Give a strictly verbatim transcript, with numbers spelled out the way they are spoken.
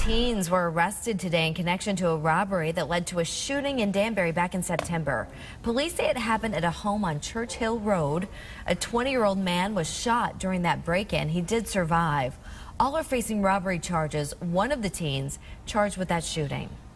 teens were arrested today in connection to a robbery that led to a shooting in Danbury back in September. Police say it happened at a home on Church Hill Road. A twenty-year-old man was shot during that break-in. He did survive. All are facing robbery charges. One of the teens charged with that shooting.